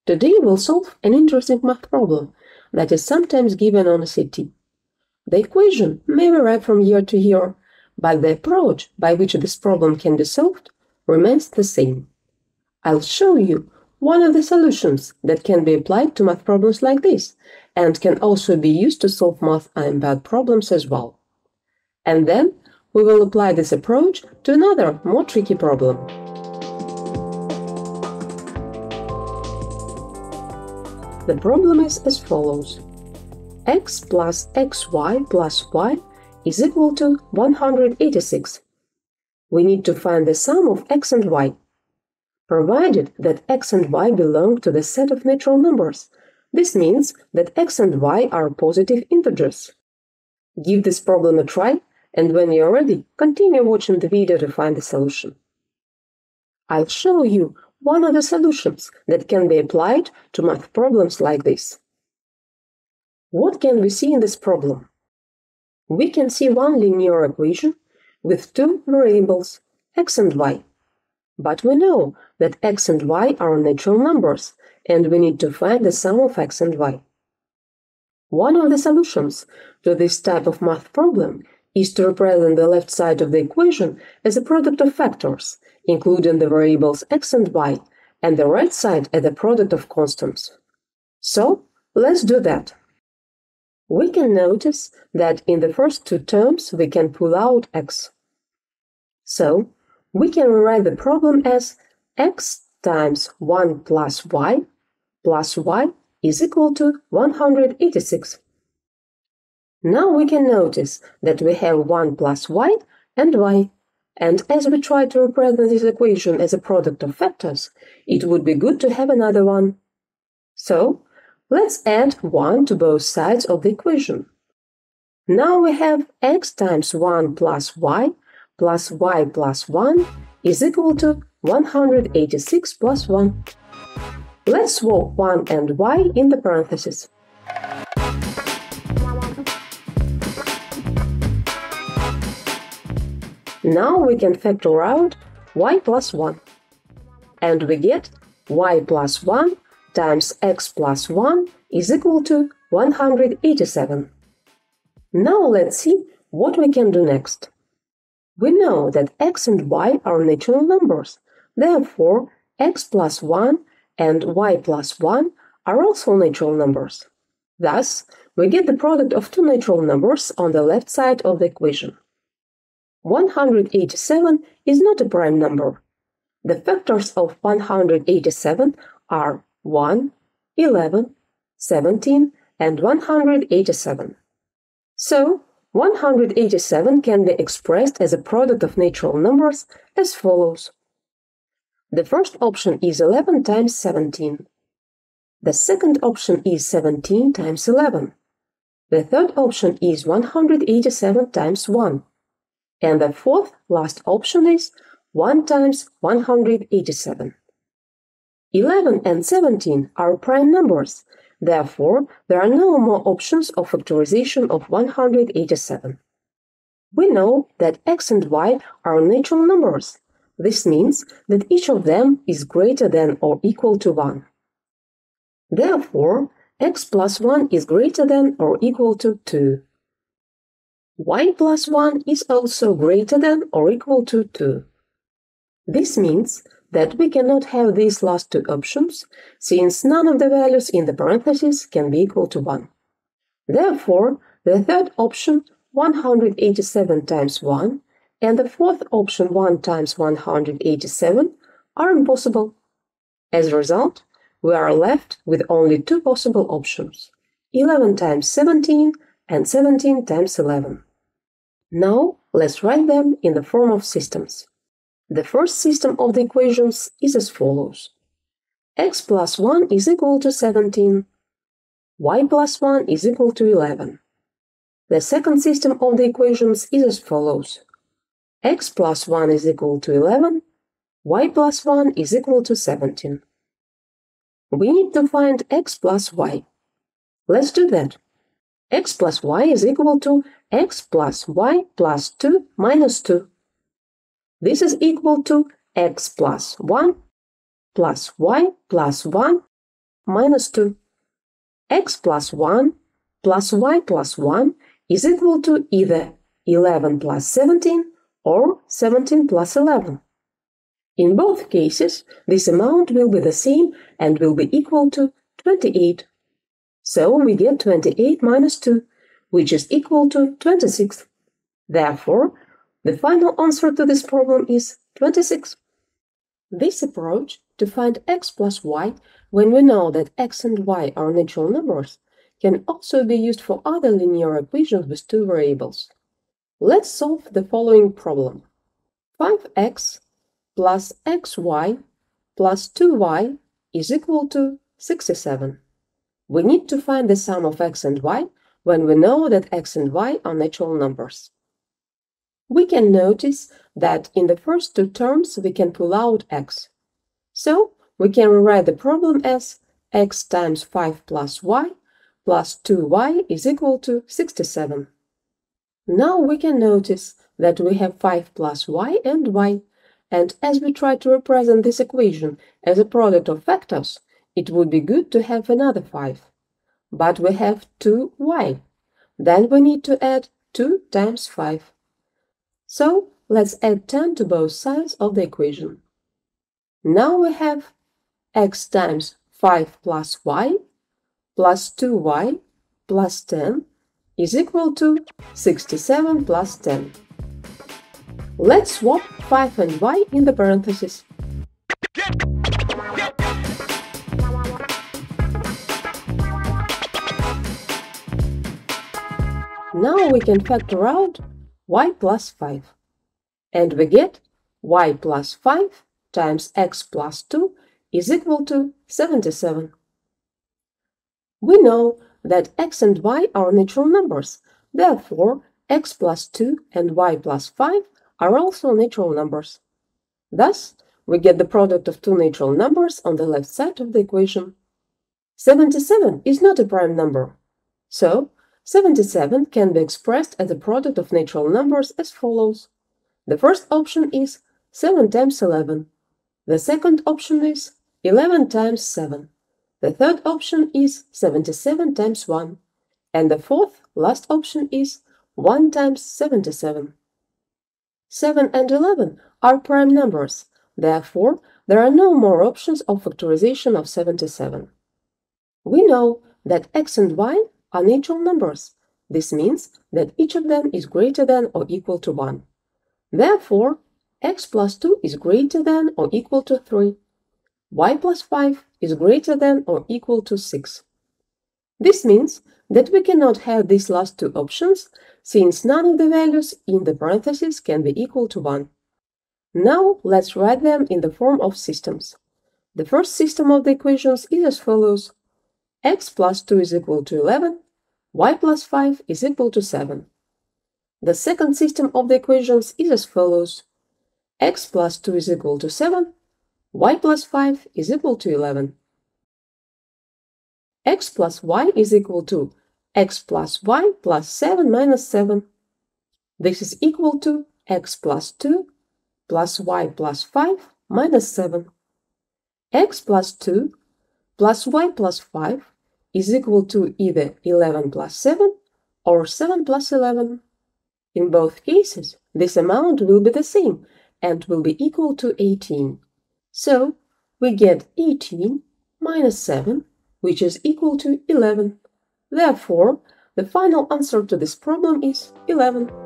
Today we'll solve an interesting math problem that is sometimes given on a CT. The equation may vary from year to year, but the approach by which this problem can be solved remains the same. I'll show you one of the solutions that can be applied to math problems like this, and can also be used to solve Math Olympiad problems as well. And then we will apply this approach to another, more tricky problem. The problem is as follows. X plus xy plus y is equal to 186. We need to find the sum of x and y. Provided that x and y belong to the set of natural numbers, this means that x and y are positive integers. Give this problem a try, and when you're ready, continue watching the video to find the solution. I'll show you one of the solutions that can be applied to math problems like this. What can we see in this problem? We can see one linear equation with two variables, x and y. But we know that x and y are natural numbers, and we need to find the sum of x and y. One of the solutions to this type of math problem is to represent the left side of the equation as a product of factors, including the variables x and y, and the right side as a product of constants. So, let's do that. We can notice that in the first two terms we can pull out x. So, we can rewrite the problem as x times 1 plus y is equal to 186. Now we can notice that we have 1 plus y, and as we try to represent this equation as a product of factors, it would be good to have another one. So, let's add 1 to both sides of the equation. Now we have x times 1 plus y plus 1 is equal to 186 plus 1. Let's swap 1 and y in the parentheses. Now we can factor out y plus 1. And we get y plus 1 times x plus 1 is equal to 187. Now let's see what we can do next. We know that x and y are natural numbers. Therefore, x plus 1 and y plus 1 are also natural numbers. Thus, we get the product of two natural numbers on the left side of the equation. 187 is not a prime number. The factors of 187 are 1, 11, 17, and 187. So, 187 can be expressed as a product of natural numbers as follows. The first option is 11 times 17. The second option is 17 times 11. The third option is 187 times 1. And the fourth, last option is 1 times 187. 11 and 17 are prime numbers. Therefore, there are no more options of factorization of 187. We know that x and y are natural numbers. This means that each of them is greater than or equal to 1. Therefore, x plus 1 is greater than or equal to 2. Y plus 1 is also greater than or equal to 2. This means that we cannot have these last two options, since none of the values in the parentheses can be equal to 1. Therefore, the third option, 187 times 1, and the fourth option, 1 times 187, are impossible. As a result, we are left with only two possible options, 11 times 17 and 17 times 11. Now, let's write them in the form of systems. The first system of the equations is as follows. X plus 1 is equal to 17. Y plus 1 is equal to 11. The second system of the equations is as follows. X plus 1 is equal to 11. Y plus 1 is equal to 17. We need to find x plus y. Let's do that. X plus y is equal to x plus y plus 2 minus 2. This is equal to x plus 1 plus y plus 1 minus 2. X plus 1 plus y plus 1 is equal to either 11 plus 17 or 17 plus 11. In both cases, this amount will be the same and will be equal to 28. So we get 28 minus 2, which is equal to 26. Therefore, the final answer to this problem is 26. This approach to find x plus y when we know that x and y are natural numbers can also be used for other linear equations with two variables. Let's solve the following problem. 5x plus xy plus 2y is equal to 67. We need to find the sum of x and y when we know that x and y are natural numbers. We can notice that in the first two terms we can pull out x. So we can rewrite the problem as x times 5 plus y plus 2y is equal to 67. Now we can notice that we have 5 plus y, and as we try to represent this equation as a product of factors, it would be good to have another 5. But we have 2y. Then we need to add 2 times 5. So let's add 10 to both sides of the equation. Now we have x times 5 plus y plus 2y plus 10 is equal to 67 plus 10. Let's swap 5 and y in the parentheses. Now we can factor out y plus 5. And we get y plus 5 times x plus 2 is equal to 77. We know that x and y are natural numbers. Therefore, x plus 2 and y plus 5 are also natural numbers. Thus, we get the product of two natural numbers on the left side of the equation. 77 is not a prime number. So, 77 can be expressed as a product of natural numbers as follows. The first option is 7 times 11. The second option is 11 times 7. The third option is 77 times 1. And the fourth, last option is 1 times 77. 7 and 11 are prime numbers. Therefore, there are no more options of factorization of 77. We know that x and y are natural numbers. This means that each of them is greater than or equal to 1. Therefore, x plus 2 is greater than or equal to 3. Y plus 5 is greater than or equal to 6. This means that we cannot have these last two options, since none of the values in the parentheses can be equal to 1. Now let's write them in the form of systems. The first system of the equations is as follows. X plus 2 is equal to 11, y plus 5 is equal to 7. The second system of the equations is as follows. X plus 2 is equal to 7, y plus 5 is equal to 11. X plus y is equal to x plus y plus 7 minus 7. This is equal to x plus 2 plus y plus 5 minus 7. X plus 2 plus y plus 5 is equal to either 11 plus 7 or 7 plus 11. In both cases, this amount will be the same and will be equal to 18. So, we get 18 minus 7, which is equal to 11. Therefore, the final answer to this problem is 11.